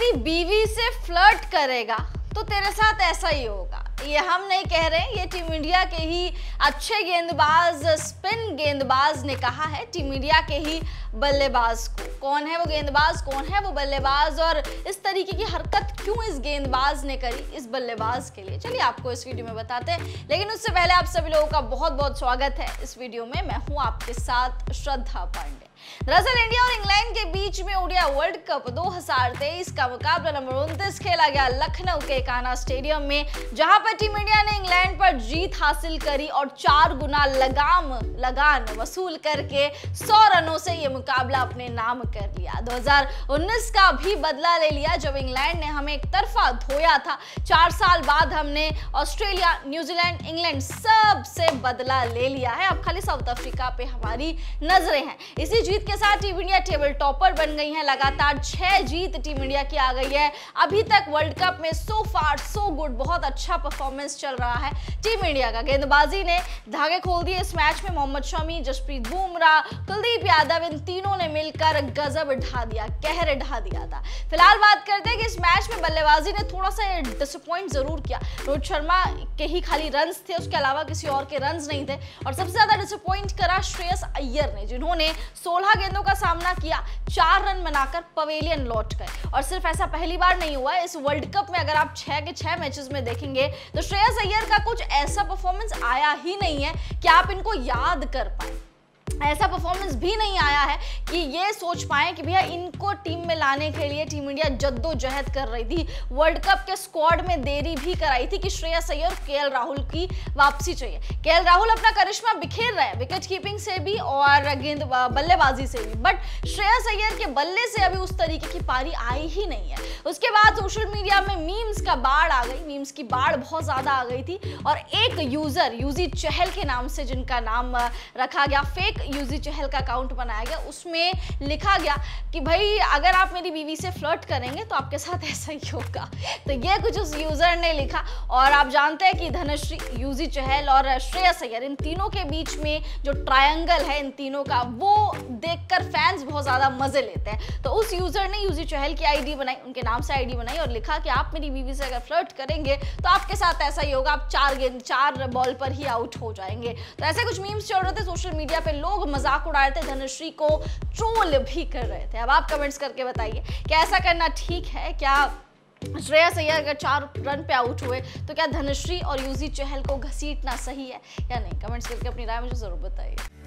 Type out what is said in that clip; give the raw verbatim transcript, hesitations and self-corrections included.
तेरी बीवी से फ्लर्ट करेगा तो तेरे साथ ऐसा ही होगा। ये हम नहीं कह रहे, ये टीम इंडिया के ही अच्छे गेंदबाज, स्पिन गेंदबाज ने कहा है, टीम इंडिया के ही बल्लेबाज को। कौन है वो गेंदबाज, कौन है वो बल्लेबाज और इस तरीके की हरकत क्यों इस गेंदबाज ने करी इस बल्लेबाज के लिए, चलिए आपको इस वीडियो में बताते हैं। लेकिन उससे पहले आप सभी लोगों का बहुत बहुत स्वागत है इस वीडियो में। मैं हूं आपके साथ श्रद्धा पांडे। दरअसल इंडिया और इंग्लैंड के बीच में ओडीआई वर्ल्ड कप दो हज़ार तेईस का मुकाबला नंबर उनतीस खेला गया लखनऊ के कान्हा स्टेडियम में, जहां पर टीम इंडिया ने इंग्लैंड पर जीत हासिल करी और चार गुना लगाम लगान वसूल करके सौ रनों से ये मुकाबला अपने नाम कर लिया। दो हज़ार उन्नीस का भी बदला ले लिया जब इंग्लैंड ने हमें एक तरफा धोया था। चार साल बाद हमने ऑस्ट्रेलिया, न्यूजीलैंड, इंग्लैंड सब से बदला ले लिया है। अब खाली साउथ अफ्रीका पे हमारी नजरें हैं। इसी जीत के साथ टीम इंडिया टेबल टॉपर बन गई है। लगातार छह जीत टीम इंडिया की आ गई है। अभी तक वर्ल्ड कप में सो फार सो गुड, बहुत अच्छा परफॉर्मेंस चल रहा है टीम इंडिया का। गेंदबाजी ने धागे खोल दिए इस मैच में। मोहम्मद शमी, जसप्रीत बुमराह, कुलदीप यादव, इन तीनों ने मिलकर गजब ढा दिया, कहर ढा दिया था। फिलहाल बात करते हैं कि इस मैच में बल्लेबाजी ने थोड़ा सा डिसअपॉइंट जरूर किया। रोहित शर्मा के ही खाली रन्स थे, उसके अलावा किसी और के रन्स नहीं थे। और सबसे ज्यादा डिसअपॉइंट करा श्रेयस अय्यर ने, जिन्होंने सोलह गेंदों का सामना किया, चार रन बनाकर पवेलियन लौट गए। और सिर्फ ऐसा पहली बार नहीं हुआ है इस वर्ल्ड कप में। अगर आप छह के छह मैचेस में देखेंगे तो श्रेयस अय्यर का कुछ ऐसा परफॉर्मेंस आया ही नहीं है कि आप इनको याद कर पाए। ऐसा परफॉर्मेंस भी नहीं आया है कि ये सोच पाए कि भैया इनको टीम में लाने के लिए टीम इंडिया जद्दोजहद कर रही थी। वर्ल्ड कप के स्क्वाड में देरी भी कराई थी कि श्रेयस अय्यर और केएल राहुल की वापसी चाहिए। केएल राहुल अपना करिश्मा बिखेर रहे हैं विकेट कीपिंग से भी और गेंद बल्लेबाजी से भी, बट श्रेयस अय्यर के बल्ले से अभी उस तरीके की पारी आई ही नहीं है। उसके बाद सोशल मीडिया में मीम्स का बाढ़ आ गई, मीम्स की बाढ़ बहुत ज्यादा आ गई थी। और एक यूजर यूजी चहल के नाम से, जिनका नाम रखा गया, फेक यूजी चहल का अकाउंट बनाया गया, उसमें लिखा गया कि भाई अगर आप मेरी बीवी से फ्लर्ट करेंगे तो आपके साथ ऐसा ही होगा। तो ये कुछ उस यूजर ने लिखा। और आप जानते हैं कि धनश्री, यूजी चहल और श्रेयस अय्यर, इन तीनों के बीच में जो ट्रायंगल है इन तीनों का, वो देखकर फैंस बहुत ज्यादा मजे लेते हैं। तो उस यूजर ने यूजी चहल की आईडी बनाई, उनके नाम से आईडी बनाई और लिखा कि आप मेरी बीवी से अगर फ्लर्ट करेंगे तो आपके साथ ऐसा ही होगा, आप चार गेंद चार बॉल पर ही आउट हो जाएंगे। तो ऐसे कुछ मीम्स चल रहे थे सोशल मीडिया पे, लोग मजाक उड़ा रहे थे, धनश्री को ट्रोल भी कर रहे थे। अब आप कमेंट्स करके बताइए क्या ऐसा करना ठीक है? क्या श्रेयस अय्यर अगर चार रन पे आउट हुए तो क्या धनश्री और यूजी चहल को घसीटना सही है या नहीं? कमेंट्स करके अपनी राय मुझे जरूर बताइए।